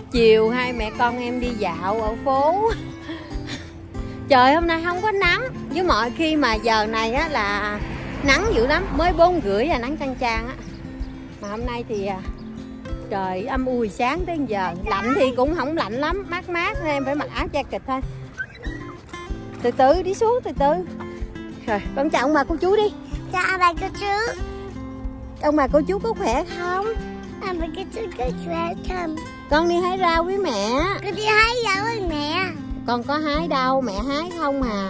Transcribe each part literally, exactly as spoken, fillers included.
Chiều hai mẹ con em đi dạo ở phố. Trời hôm nay không có nắng. Với mọi khi mà giờ này á là nắng dữ lắm. Mới bốn rưỡi là nắng chang chang á. Mà hôm nay thì trời âm u sáng tới giờ. Lạnh thì cũng không lạnh lắm, mát mát nên em phải mặc áo jacket thôi. Từ từ đi xuống từ từ. Rồi con chào ông bà cô chú đi. Chào ông bà cô chú. Ông bà cô chú có khỏe không? Ông bà cô chú có khỏe không? Con đi hái rau với mẹ. Con đi hái rau với mẹ. Con có hái đâu, mẹ hái không à.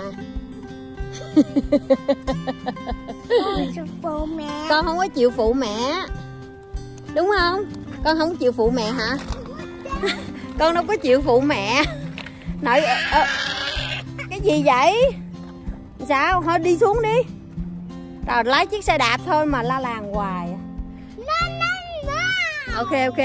Con chịu phụ mẹ. Con không có chịu phụ mẹ. Đúng không? Con không chịu phụ mẹ hả? Con đâu có chịu phụ mẹ. Nội ờ, cái gì vậy? Sao? Thôi đi xuống đi. Rồi lái chiếc xe đạp thôi mà la làng hoài. Ok ok.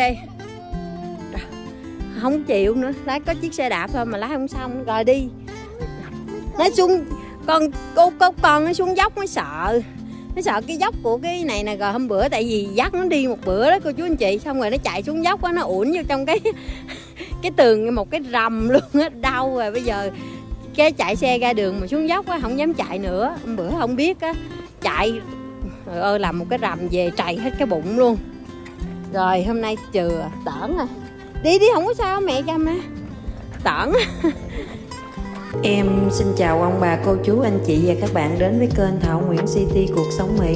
Không chịu nữa, lái có chiếc xe đạp thôi mà lái không xong. Rồi đi. Nó xuống con cô cô con nó xuống dốc mới sợ. Nó sợ cái dốc của cái này nè. Rồi hôm bữa tại vì dắt nó đi một bữa đó cô chú anh chị, xong rồi nó chạy xuống dốc á, nó uổng vô trong cái cái tường một cái rầm luôn á, đau rồi. Bây giờ cái chạy xe ra đường mà xuống dốc á không dám chạy nữa. Hôm bữa không biết á, chạy trời ơi làm một cái rầm về trầy hết cái bụng luôn. Rồi hôm nay chừa tởn rồi. Đi đi không có sao, mẹ chăm á. Tởn. Em xin chào ông bà cô chú anh chị và các bạn đến với kênh Thảo Nguyễn City Cuộc Sống Mỹ.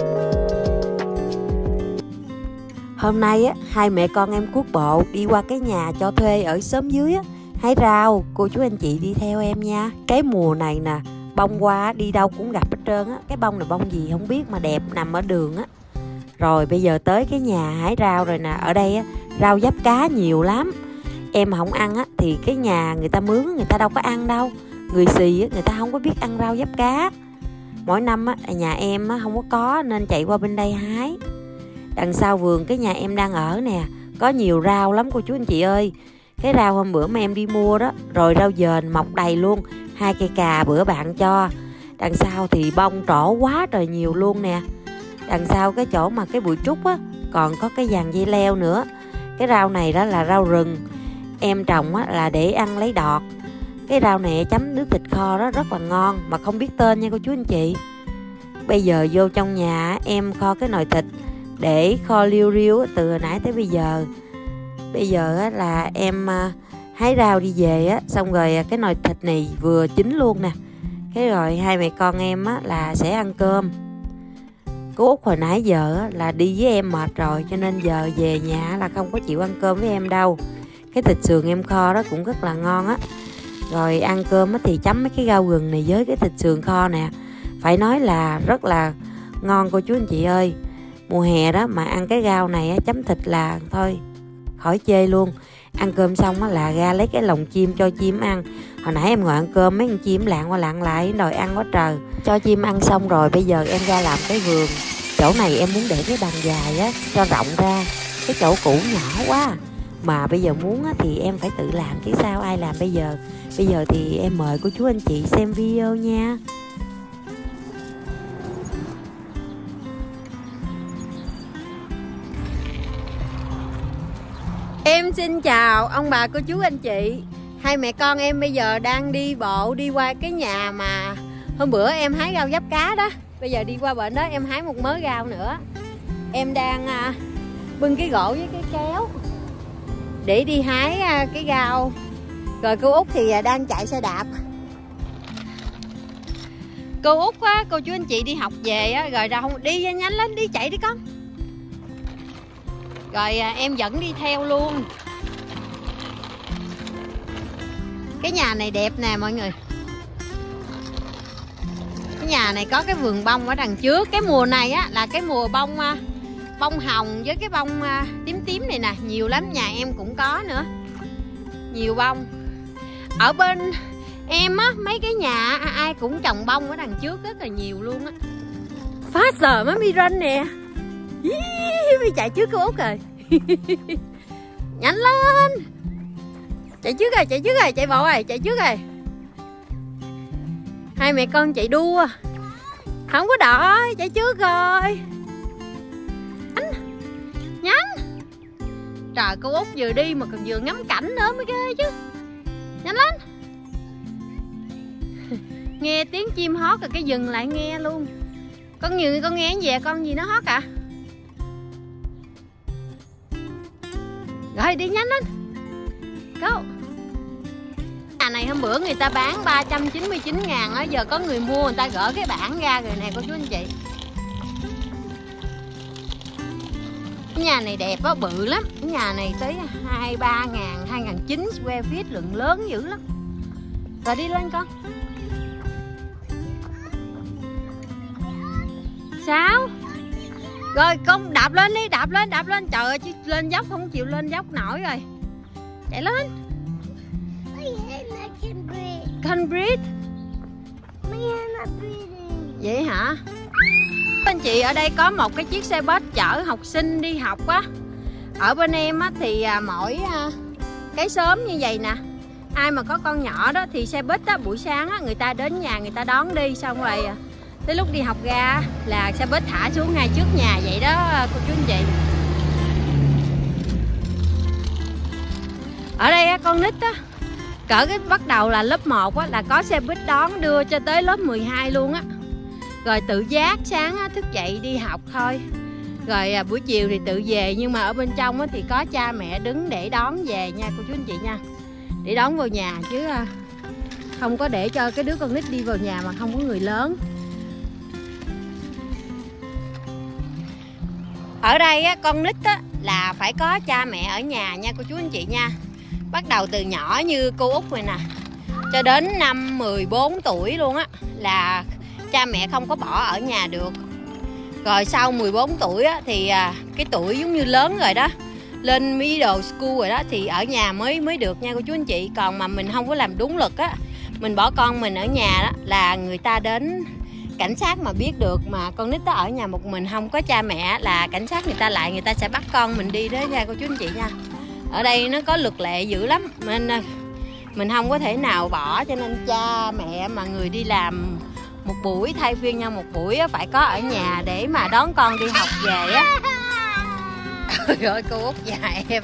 Hôm nay á, hai mẹ con em cuốc bộ đi qua cái nhà cho thuê ở xóm dưới á, hái rau. Cô chú anh chị đi theo em nha. Cái mùa này nè, bông hoa đi đâu cũng gặp hết trơn á. Cái bông này bông gì không biết mà đẹp, nằm ở đường á. Rồi bây giờ tới cái nhà hái rau rồi nè. Ở đây á, rau giáp cá nhiều lắm. Em không ăn á thì cái nhà người ta mướn người ta đâu có ăn đâu. Người xì á, người ta không có biết ăn rau giáp cá. Mỗi năm á, nhà em á, không có có nên chạy qua bên đây hái. Đằng sau vườn cái nhà em đang ở nè, có nhiều rau lắm cô chú anh chị ơi. Cái rau hôm bữa mà em đi mua đó, rồi rau dền mọc đầy luôn. Hai cây cà bữa bạn cho. Đằng sau thì bông trổ quá trời nhiều luôn nè. Đằng sau cái chỗ mà cái bụi trúc á, còn có cái dàn dây leo nữa. Cái rau này đó là rau rừng. Em trồng á, là để ăn lấy đọt. Cái rau này chấm nước thịt kho đó rất là ngon, mà không biết tên nha cô chú anh chị. Bây giờ vô trong nhà em kho cái nồi thịt để kho liu riu từ hồi nãy tới bây giờ. Bây giờ á, là em hái rau đi về á, xong rồi cái nồi thịt này vừa chín luôn nè. Cái rồi hai mẹ con em á, là sẽ ăn cơm. Cô Út hồi nãy giờ á, là đi với em mệt rồi, cho nên giờ về nhà là không có chịu ăn cơm với em đâu. Cái thịt sườn em kho đó cũng rất là ngon á. Rồi ăn cơm á, thì chấm mấy cái rau gừng này với cái thịt sườn kho nè. Phải nói là rất là ngon cô chú anh chị ơi. Mùa hè đó mà ăn cái rau này á, chấm thịt là thôi khỏi chê luôn. Ăn cơm xong á, là ra lấy cái lồng chim cho chim ăn. Hồi nãy em ngồi ăn cơm mấy con chim lạng qua lạng lại đòi ăn quá trời. Cho chim ăn xong rồi bây giờ em ra làm cái vườn. Chỗ này em muốn để cái bàn dài á, cho rộng ra. Cái chỗ cũ nhỏ quá. Mà bây giờ muốn á, thì em phải tự làm chứ sao ai làm bây giờ. Bây giờ thì em mời cô chú anh chị xem video nha. Em xin chào ông bà cô chú anh chị. Hai mẹ con em bây giờ đang đi bộ đi qua cái nhà mà hôm bữa em hái rau giáp cá đó. Bây giờ đi qua bên đó em hái một mớ rau nữa. Em đang à, bưng cái gỗ với cái kéo để đi hái à, cái rau. Rồi cô Út thì đang chạy xe đạp. Cô Út á, cô chú anh chị đi học về á, rồi ra không đi nhanh lên đi chạy đi con. Rồi à, em dẫn đi theo luôn. Cái nhà này đẹp nè mọi người. Cái nhà này có cái vườn bông ở đằng trước. Cái mùa này á là cái mùa bông bông hồng với cái bông tím tím này nè, nhiều lắm, nhà em cũng có nữa. Nhiều bông. Ở bên em á, mấy cái nhà ai cũng trồng bông ở đằng trước rất là nhiều luôn á. Faster Mami Run nè. Mới chạy trước cô Út rồi. Nhanh lên. Chạy trước rồi, chạy trước rồi, chạy bộ rồi, chạy trước rồi. Hai mẹ con chạy đua. Không có đợi, chạy trước rồi. Nhanh. Nhanh. Trời, cô Út vừa đi mà còn vừa ngắm cảnh nữa mới ghê chứ. Nhanh lên. Nghe tiếng chim hót rồi cái dừng lại nghe luôn. Con nhiều con nghe gì vậy? Con gì nó hót à? Rồi đi nhanh lên. Go. Nhà này hôm bữa người ta bán ba trăm chín mươi chín ngàn á, giờ có người mua người ta gỡ cái bảng ra rồi nè cô chú anh chị. Cái nhà này đẹp á, bự lắm. Cái nhà này tới hai mươi ba ngàn, hai nghìn chín trăm square feet, lượng lớn dữ lắm. Rồi đi lên con. Sao? Rồi con đạp lên đi, đạp lên, đạp lên. Trời ơi, chứ lên dốc không chịu lên dốc nổi rồi. Chạy lên. Can't breathe. Vậy hả? Anh chị, ở đây có một cái chiếc xe bus chở học sinh đi học á. Ở bên em á thì à, mỗi à, cái xóm như vậy nè, ai mà có con nhỏ đó thì xe bus á, buổi sáng á, người ta đến nhà người ta đón đi, xong rồi à, tới lúc đi học ra là xe bus thả xuống ngay trước nhà vậy đó cô chú anh chị. Ở đây á, con nít á, cỡ cái bắt đầu là lớp một á, là có xe buýt đón đưa cho tới lớp mười hai luôn á. Rồi tự giác sáng á, thức dậy đi học thôi. Rồi à, buổi chiều thì tự về. Nhưng mà ở bên trong á, thì có cha mẹ đứng để đón về nha cô chú anh chị nha. Để đón vào nhà chứ à, không có để cho cái đứa con nít đi vào nhà mà không có người lớn. Ở đây á, con nít á, là phải có cha mẹ ở nhà nha cô chú anh chị nha. Bắt đầu từ nhỏ như cô Út này nè, cho đến năm mười bốn tuổi luôn á, là cha mẹ không có bỏ ở nhà được. Rồi sau mười bốn tuổi á, thì à, cái tuổi giống như lớn rồi đó, lên middle school rồi đó, thì ở nhà mới mới được nha cô chú anh chị. Còn mà mình không có làm đúng luật á, mình bỏ con mình ở nhà đó, là người ta đến cảnh sát mà biết được mà con nít đó ở nhà một mình không có cha mẹ, là cảnh sát người ta lại, người ta sẽ bắt con mình đi đó nha cô chú anh chị nha. Ở đây nó có luật lệ dữ lắm nên mình không có thể nào bỏ, cho nên cha mẹ mà người đi làm một buổi thay phiên nhau một buổi phải có ở nhà để mà đón con đi học về á. Rồi cô Út và em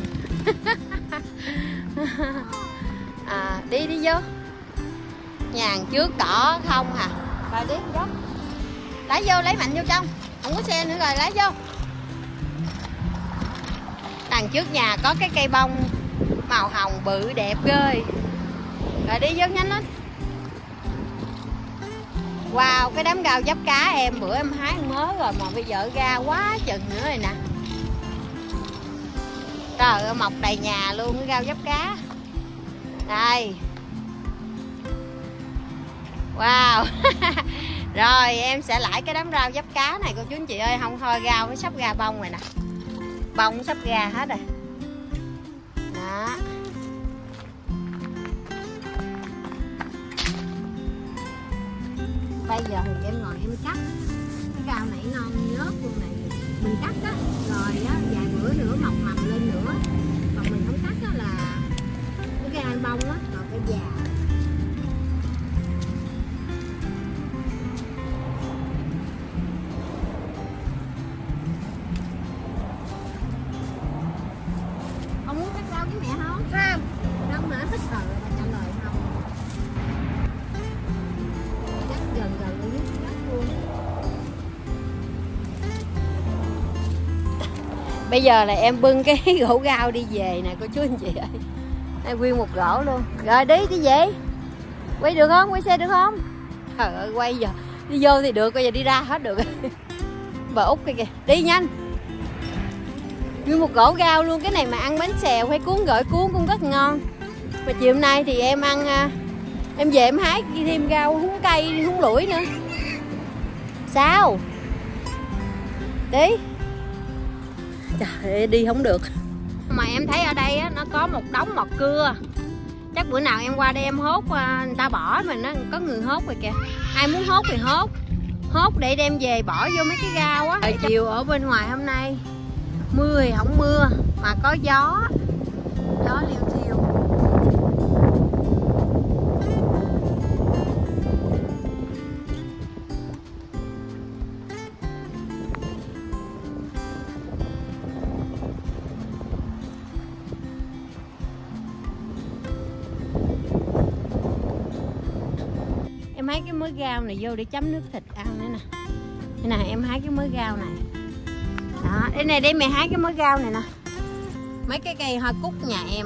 à, đi đi vô nhà trước cỏ không hả? Rồi đi vô, lấy vô, lấy mạnh vô trong, không có xe nữa rồi, lấy vô. Đằng trước nhà có cái cây bông màu hồng bự đẹp ghê. Rồi đi vô nhanh lên. Wow, cái đám rau giáp cá em bữa em hái mớ rồi mà bây giờ ra quá chừng nữa rồi nè. Trời ơi, mọc đầy nhà luôn cái rau giáp cá. Đây. Wow. Rồi em sẽ lãi cái đám rau giáp cá này cô chú anh chị ơi, không thôi rau nó sắp ra bông rồi nè. Bông sắp ra hết rồi. Đó. Bây giờ thì em ngồi em cắt. Cái rau nãy non nhớt luôn này. Mình cắt á, rồi á, vài bữa nữa mọc mầm lên nữa. Còn mình không cắt á là cái gai bông á, còn cái già. Ông muốn cắt rau với mẹ không? Không. Không hả? Thích rồi mà trả lời không. Cắt gần gần ở dưới đất luôn. Bây giờ là em bưng cái gỗ rau đi về nè cô chú anh chị ơi. Đây nguyên một gỗ luôn. Rồi đi đi về. Quay được không? Quay xe được không? Trời ơi quay giờ. Đi vô thì được, bây giờ đi ra hết được. Bà Út kia kìa. Đi nhanh. Nguyên một gỗ rau luôn. Cái này mà ăn bánh xèo hay cuốn gỏi cuốn cũng rất ngon. Mà chiều hôm nay thì em ăn, em về em hái thêm rau húng cây, húng lủi nữa. Sao? Đi. Trời ơi, đi không được. Mà em thấy ở đây á, nó có một đống mọt cưa. Chắc bữa nào em qua đây em hốt, người ta bỏ mình á, có người hốt rồi kìa. Ai muốn hốt thì hốt. Hốt để đem về bỏ vô mấy cái rau á. Trời chiều ở bên ngoài hôm nay mưa thì không mưa mà có gió. Gió liêu thiêu. Em hái cái mớ rau này vô để chấm nước thịt ăn nữa nè. Đây nè, em hái cái mớ rau này. Đó, đây này, để mẹ hái cái mớ rau này nè. Mấy cái cây hoa cúc nhà em.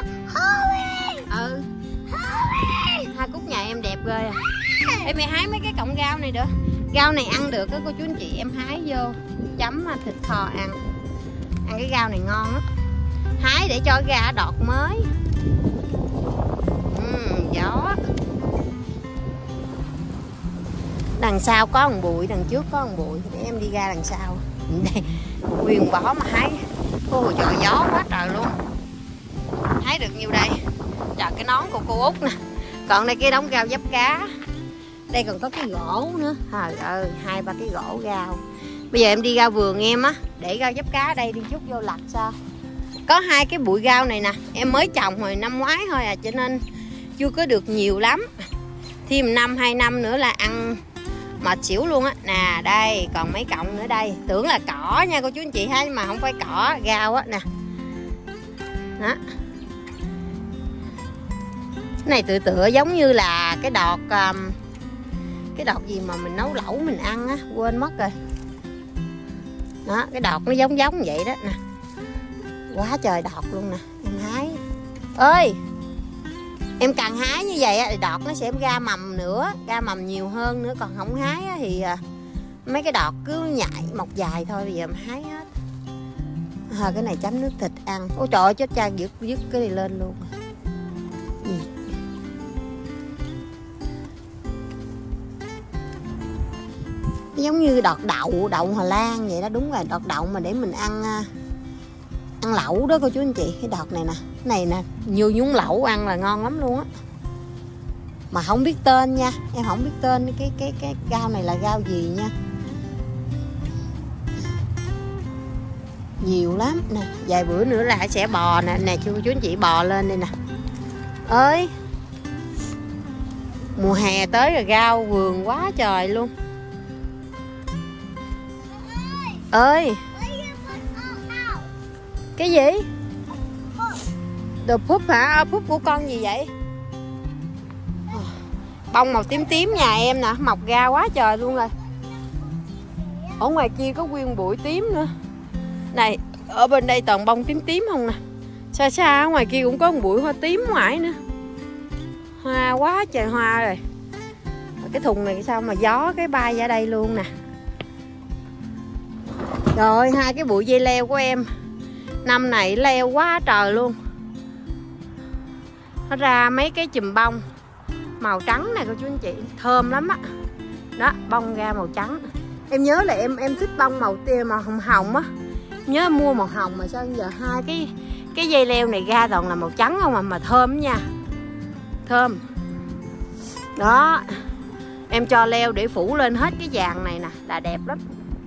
Ừ. Hoa cúc nhà em đẹp ghê à. Để mẹ hái mấy cái cọng rau này nữa. Rau này ăn được á cô chú anh chị, em hái vô chấm thịt kho ăn. Ăn cái rau này ngon lắm. Hái để cho gà đọt mới. Uhm, gió. Đằng sau có một bụi, đằng trước có một bụi. Để em đi ra đằng sau. Đây, nguyên bó mà hái. Ôi trời, gió quá trời luôn. Hái được nhiêu đây? Trời, cái nón của cô Út nè. Còn đây cái đống rau giáp cá. Đây còn có cái gỗ nữa. Trời ơi, hai ba cái gỗ rau. Bây giờ em đi ra vườn em á, để rau giáp cá ở đây đi chút vô lặt sao. Có hai cái bụi rau này nè, em mới trồng hồi năm ngoái thôi à, cho nên chưa có được nhiều lắm. Thêm năm hai năm nữa là ăn mệt xỉu luôn á. Nè, đây còn mấy cọng nữa đây. Tưởng là cỏ nha cô chú anh chị ha, nhưng mà không phải cỏ, rau á nè. Đó. Cái này tựa tựa giống như là cái đọt um, cái đọt gì mà mình nấu lẩu mình ăn á, quên mất rồi. Đó, cái đọt nó giống giống vậy đó nè. Quá trời đọt luôn nè. Em hái. Ơi, em càng hái như vậy á, đọt nó sẽ ra mầm nữa, ra mầm nhiều hơn nữa. Còn không hái á, thì mấy cái đọt cứ nhại mọc dài thôi. Bây giờ em hái hết. À, cái này chấm nước thịt ăn. Ôi trời ơi, chết cha, dứt dứt cái này lên luôn. Gì? Giống như đọt đậu, đậu Hà Lan vậy đó. Đúng rồi, đọt đậu mà để mình ăn ăn lẩu đó cô chú anh chị. Cái đọt này nè, cái này nè, như nhúng lẩu ăn là ngon lắm luôn á. Mà không biết tên nha, em không biết tên cái cái cái rau này là rau gì nha. Nhiều lắm nè, vài bữa nữa là sẽ bò nè, nè chú chú anh chị, bò lên đây nè. Ơi, mùa hè tới rồi, rau vườn quá trời luôn. Ơi, cái gì? The poop hả? Poop của con gì vậy? Bông màu tím tím nhà em nè, mọc ra quá trời luôn rồi. Ở ngoài kia có nguyên bụi tím nữa. Này, ở bên đây toàn bông tím tím không nè. Xa xa ở ngoài kia cũng có một bụi hoa tím ngoài nữa. Hoa quá trời hoa rồi. Cái thùng này sao mà gió cái bay ra đây luôn nè. Rồi, hai cái bụi dây leo của em năm này leo quá trời luôn. Nó ra mấy cái chùm bông màu trắng này cô chú anh chị, thơm lắm á. Đó, bông ra màu trắng. Em nhớ là em em thích bông màu tia màu hồng hồng á. Nhớ mua màu hồng mà sao giờ hai cái cái dây leo này ra toàn là màu trắng không à, mà thơm nha. Thơm. Đó. Em cho leo để phủ lên hết cái vàng này nè, là đẹp lắm.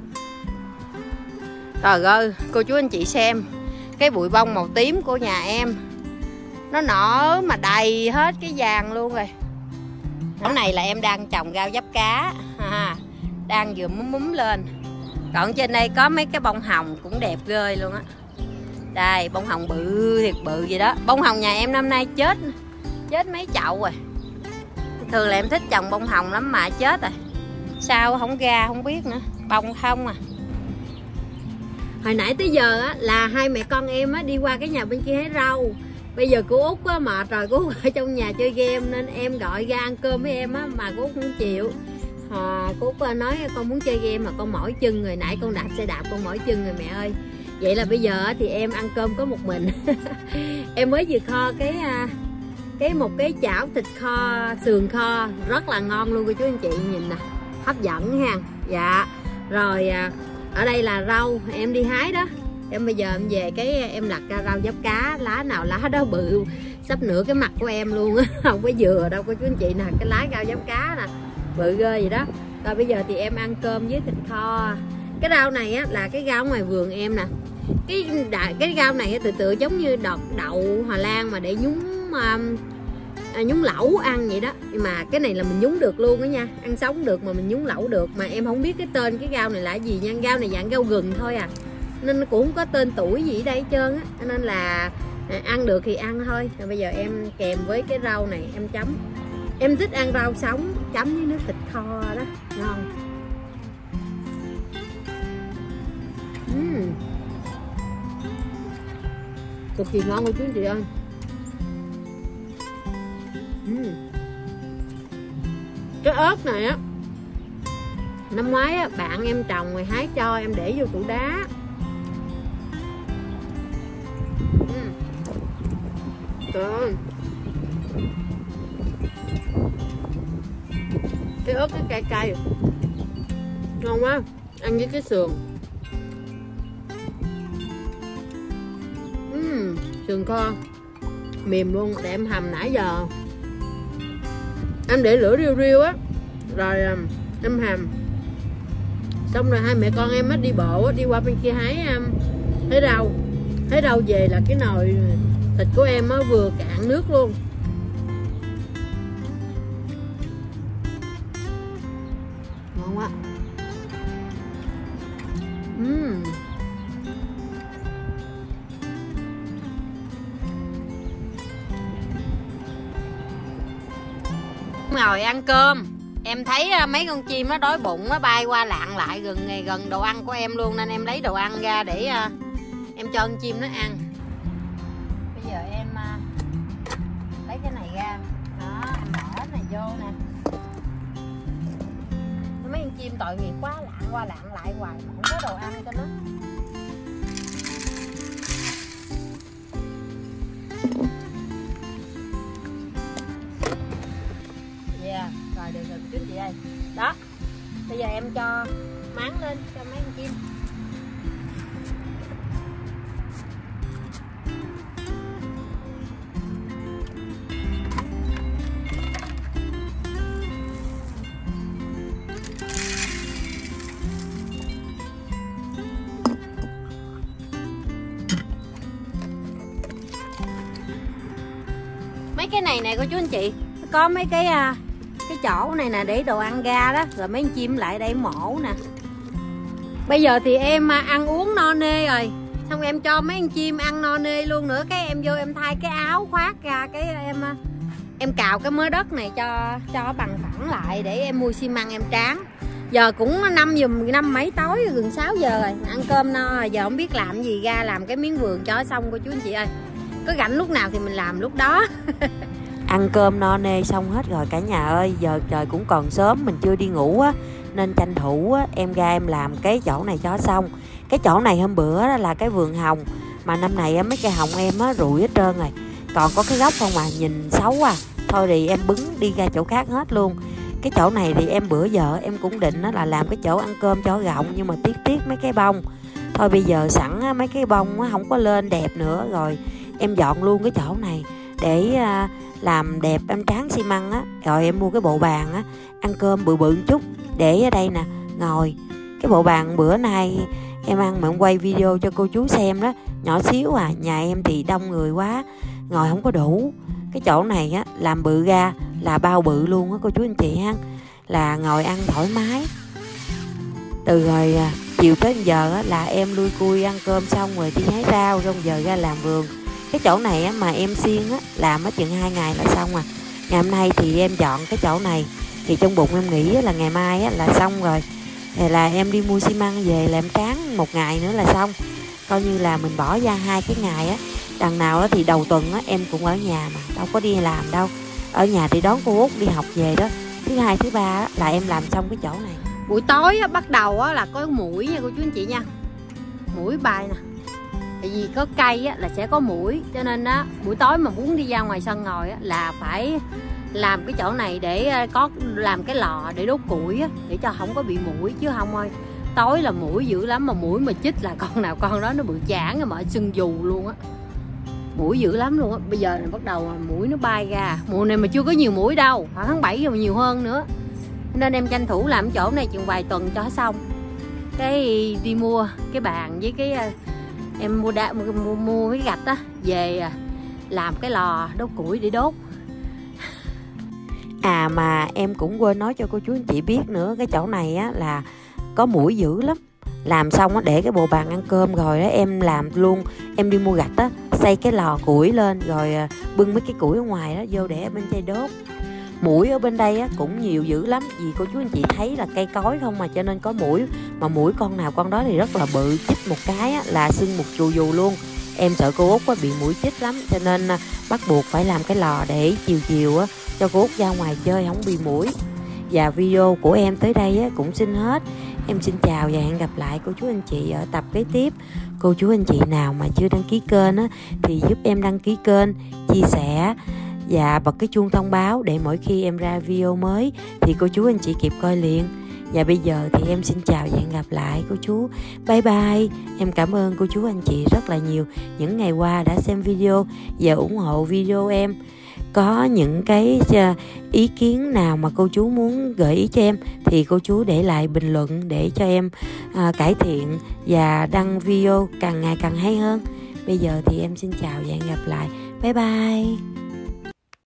Trời ơi, cô chú anh chị xem cái bụi bông màu tím của nhà em, nó nở mà đầy hết cái vàng luôn rồi. Cái này là em đang trồng rau giáp cá à, đang vừa múm múm lên. Còn trên đây có mấy cái bông hồng cũng đẹp ghê luôn á. Đây, bông hồng bự thiệt bự gì đó. Bông hồng nhà em năm nay chết chết mấy chậu rồi. Thường là em thích trồng bông hồng lắm mà chết rồi. Sao không ra không biết nữa, bông không à. Hồi nãy tới giờ á, là hai mẹ con em á, đi qua cái nhà bên kia hái rau. Bây giờ cô Út á, mệt rồi, cô Út ở trong nhà chơi game nên em gọi ra ăn cơm với em á, mà cô Út không chịu. À, cô Út nói con muốn chơi game mà con mỏi chân rồi, nãy con đạp xe đạp con mỏi chân rồi mẹ ơi. Vậy là bây giờ á, thì em ăn cơm có một mình. Em mới vừa kho cái cái một cái chảo thịt kho, sườn kho rất là ngon luôn cô chú anh chị, nhìn nè, hấp dẫn ha. Dạ. Rồi ở đây là rau em đi hái đó. Em bây giờ em về cái em lặt ra rau giáp cá, lá nào lá đó bự sắp nửa cái mặt của em luôn á. Không có dừa đâu cô chú anh chị nè, cái lá rau giáp cá nè, bự ghê vậy đó. Rồi bây giờ thì em ăn cơm với thịt kho. Cái rau này á là cái rau ngoài vườn em nè. Cái cái rau này tự tự giống như đọt đậu Hà Lan mà để nhúng um, à, nhúng lẩu ăn vậy đó. Nhưng mà cái này là mình nhúng được luôn đó nha, ăn sống được mà mình nhúng lẩu được. Mà em không biết cái tên cái rau này là gì nha. Rau này dạng rau gừng thôi à, nên nó cũng không có tên tuổi gì ở đây hết trơn á, nên là à, ăn được thì ăn thôi. Rồi bây giờ em kèm với cái rau này em chấm. Em thích ăn rau sống chấm với nước thịt kho đó, ngon. Uhm. Cực kỳ ngon luôn chú anh chị ơi. Uhm. Cái ớt này á, năm ngoái á, bạn em trồng rồi hái cho em để vô tủ đá. Uhm. Trời ơi, cái ớt cái cay cay ngon quá, ăn với cái sườn. Uhm, sườn kho mềm luôn, để em hầm nãy giờ. Em để lửa riu riu á, rồi em hầm. Xong rồi hai mẹ con em á đi bộ đi qua bên kia hái hái rau. Hái rau về là cái nồi thịt của em á vừa cạn nước luôn. Ngon quá. Uhm. Ngồi ăn cơm, em thấy mấy con chim nó đói bụng nó bay qua lạng lại gần gần đồ ăn của em luôn, nên em lấy đồ ăn ra để em cho con chim nó ăn. Bây giờ em lấy cái này ra, đó, em bỏ cái này vô nè. Mấy con chim tội nghiệp quá, lạng qua lạng lại hoài mà không có đồ ăn cho nó. Rồi được rồi chú chị ơi. Đó, bây giờ em cho máng lên cho mấy con chim. Mấy cái này nè cô chú anh chị, có mấy cái cái chỗ này nè để đồ ăn ra đó, rồi mấy con chim lại đây mổ nè. Bây giờ thì em ăn uống no nê rồi, xong em cho mấy con chim ăn no nê luôn nữa, cái em vô em thay cái áo khoác ra, cái em em cào cái mớ đất này cho cho bằng phẳng lại để em mua xi măng em tráng. Giờ cũng năm giờ năm mấy tối gần sáu giờ rồi, ăn cơm no rồi, giờ không biết làm gì, ra làm cái miếng vườn cho xong cô chú anh chị ơi. Có rảnh lúc nào thì mình làm lúc đó. Ăn cơm no nê xong hết rồi cả nhà ơi, giờ trời cũng còn sớm, mình chưa đi ngủ á, nên tranh thủ á, em ra em làm cái chỗ này cho xong. Cái chỗ này hôm bữa đó là cái vườn hồng, mà năm nay á, mấy cây hồng em á rụi hết trơn rồi, còn có cái gốc không mà nhìn xấu à. Thôi thì em bứng đi ra chỗ khác hết luôn. Cái chỗ này thì em bữa giờ em cũng định á, là làm cái chỗ ăn cơm cho rộng, nhưng mà tiếc tiếc mấy cái bông. Thôi bây giờ sẵn á, mấy cái bông á, không có lên đẹp nữa rồi, em dọn luôn cái chỗ này để à, làm đẹp, em tráng xi măng á, rồi em mua cái bộ bàn á, ăn cơm bự bự một chút để ở đây nè, ngồi. Cái bộ bàn bữa nay em ăn mà em quay video cho cô chú xem đó, nhỏ xíu à, nhà em thì đông người quá, ngồi không có đủ. Cái chỗ này á, làm bự ra là bao bự luôn á cô chú anh chị ha, là ngồi ăn thoải mái. Từ rồi à, chiều tới giờ á, là em lui cui ăn cơm xong rồi đi hái rau, xong giờ ra làm vườn. Cái chỗ này á, mà em xiên á, làm hết chừng hai ngày là xong à. Ngày hôm nay thì em dọn cái chỗ này, thì trong bụng em nghĩ á, là ngày mai á, là xong rồi. Thì là em đi mua xi măng về là em tráng một ngày nữa là xong. Coi như là mình bỏ ra hai cái ngày á. Đằng nào đó thì đầu tuần á, em cũng ở nhà mà, đâu có đi làm đâu. Ở nhà thì đón cô Út đi học về đó. Thứ hai, thứ ba á, là em làm xong cái chỗ này. Buổi tối á, bắt đầu á, là có muỗi nha cô chú anh chị nha. Muỗi bay nè. Tại vì có cây á, là sẽ có muỗi, cho nên á, buổi tối mà muốn đi ra ngoài sân ngồi á, là phải làm cái chỗ này để có làm cái lò để đốt củi á, để cho không có bị muỗi, chứ không ơi tối là muỗi dữ lắm, mà muỗi mà chích là con nào con đó nó bự chảng rồi, mà sưng dù luôn á, muỗi dữ lắm luôn á. Bây giờ này bắt đầu muỗi nó bay ra, mùa này mà chưa có nhiều muỗi đâu, khoảng tháng bảy rồi mà nhiều hơn nữa, nên em tranh thủ làm chỗ này chừng vài tuần cho xong, cái đi mua cái bàn với cái em mua đá, mua, mua cái gạch á về làm cái lò đốt củi để đốt. À mà em cũng quên nói cho cô chú anh chị biết nữa, cái chỗ này á là có muỗi dữ lắm. Làm xong á, để cái bộ bàn ăn cơm rồi đó, em làm luôn, em đi mua gạch á, xây cái lò củi lên, rồi bưng mấy cái củi ở ngoài đó vô để bên đây đốt. Muỗi ở bên đây á, cũng nhiều dữ lắm, vì cô chú anh chị thấy là cây cối không mà cho nên có muỗi, mà muỗi con nào con đó thì rất là bự, chích một cái á, là sưng một chù dù luôn. Em sợ cô Út á, bị muỗi chích lắm cho nên à, bắt buộc phải làm cái lò để chiều chiều á, cho cô Út ra ngoài chơi không bị muỗi. Và video của em tới đây á, cũng xin hết. Em xin chào và hẹn gặp lại cô chú anh chị ở tập kế tiếp. Cô chú anh chị nào mà chưa đăng ký kênh á, thì giúp em đăng ký kênh, chia sẻ và bật cái chuông thông báo để mỗi khi em ra video mới thì cô chú anh chị kịp coi liền. Và bây giờ thì em xin chào và hẹn gặp lại cô chú. Bye bye. Em cảm ơn cô chú anh chị rất là nhiều những ngày qua đã xem video và ủng hộ video em. Có những cái ý kiến nào mà cô chú muốn gợi ý cho em thì cô chú để lại bình luận để cho em à, cải thiện và đăng video càng ngày càng hay hơn. Bây giờ thì em xin chào và hẹn gặp lại. Bye bye.